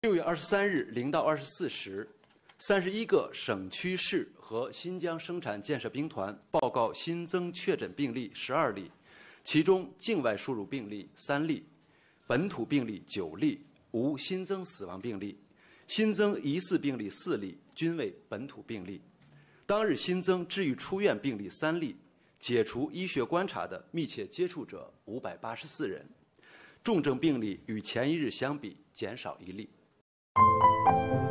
6月23日0到24时，31个省区市和新疆生产建设兵团报告新增确诊病例12例，其中境外输入病例3例，本土病例9例，无新增死亡病例。新增疑似病例4例，均为本土病例。当日新增治愈出院病例3例，解除医学观察的密切接触者584人。重症病例与前一日相比减少1例。